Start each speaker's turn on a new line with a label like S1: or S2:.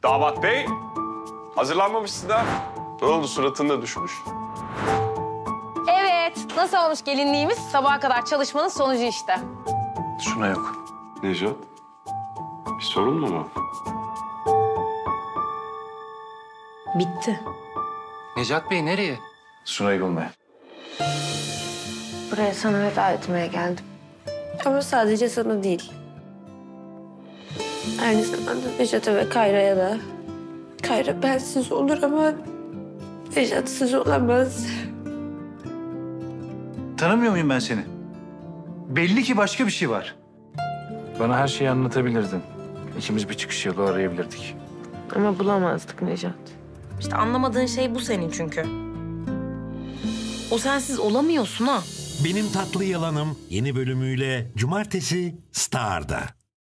S1: Damat bey, hazırlanmamışsın da. Ne oldu, suratında düşmüş?
S2: Evet, nasıl olmuş gelinliğimiz? Sabaha kadar çalışmanın sonucu işte.
S3: Suna yok.
S1: Necat, bir sorun mu var?
S2: Bitti.
S4: Necat Bey nereye?
S3: Suna'yı bulmaya.
S5: Buraya sana veda etmeye geldim. Ama sadece sana değil. Aynı zamanda Nejat'a ve Kayra'ya da. Kayra bensiz olur ama Nejat'sız olamaz.
S3: Tanımıyor muyum ben seni? Belli ki başka bir şey var. Bana her şeyi anlatabilirdin. İkimiz bir çıkış yolu arayabilirdik.
S5: Ama bulamazdık Nejat.
S2: İşte anlamadığın şey bu senin çünkü. O sensiz olamıyorsun ha.
S6: Benim Tatlı Yalanım yeni bölümüyle Cumartesi Star'da.